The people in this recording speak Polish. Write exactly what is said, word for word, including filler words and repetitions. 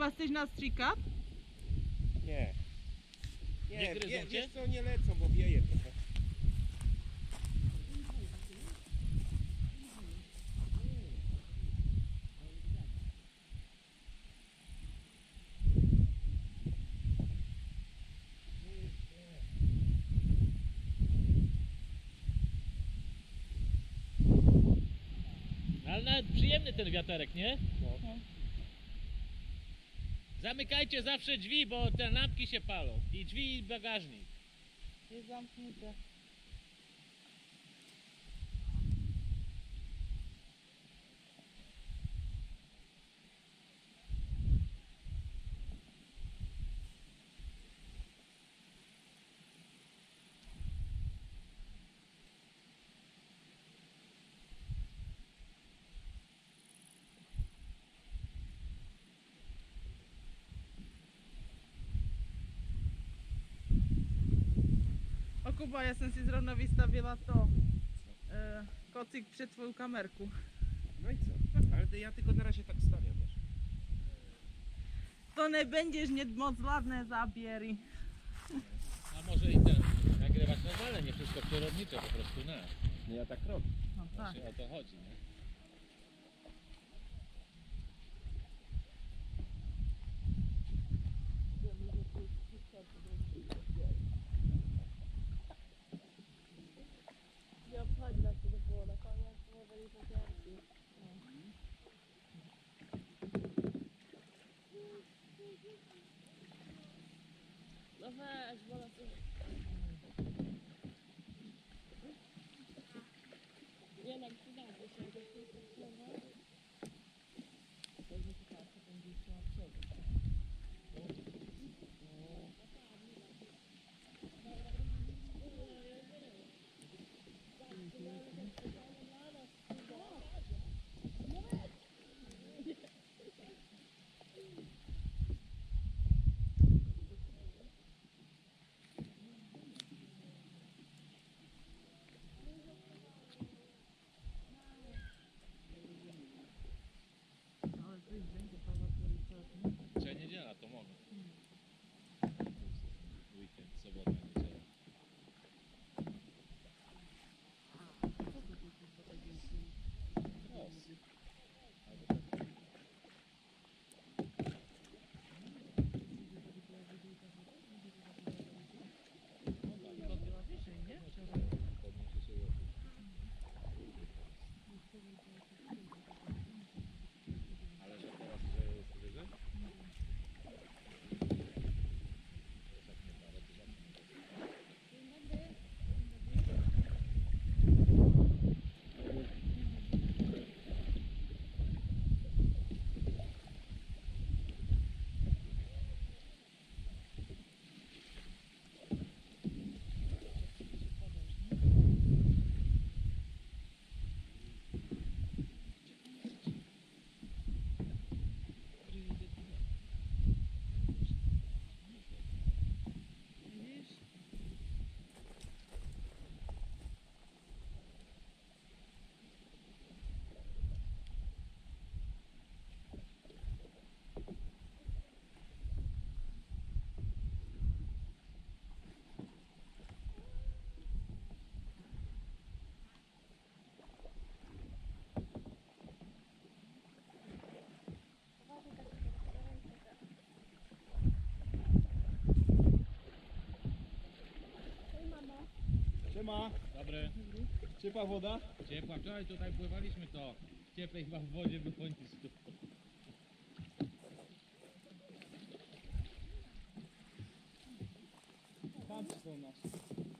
Kuba, chcesz nas strikać? Nie. Nie Nie, gryzą wie, cię? wiesz co, nie lecą, bo wieje trochę. Ale nawet przyjemny ten wiaterek, nie? No. Zamykajcie zawsze drzwi, bo te lampki się palą. I drzwi i bagażnik. Jest zamknięte. O Kuba, ja sam si zrovna vystavila to e, kocyk przed twoją kamerku. No i co? Ale ja tylko na razie tak stawiam, wiesz. To nie będziesz mieć moc ładne zabiery. A może i ten nagrywać normalnie, nie wszystko przyrodnicze, po prostu na. No ja tak robię. No tak. Właśnie o to chodzi, nie? No weź, bo na to... Nie nam przydało się, jak jest to Dzisiaj niedziela, to mogę. Weekend, sobota, niedziela. Os. Albo tak. Podniesie się łapy. Ale że teraz, że jest wyżej? Tak nie da, ale to zacznę. Siema, Dobry. ciepła woda? Ciepła. Wczoraj tutaj pływaliśmy, to cieplej chyba w wodzie było niż tu. Tam są nasze.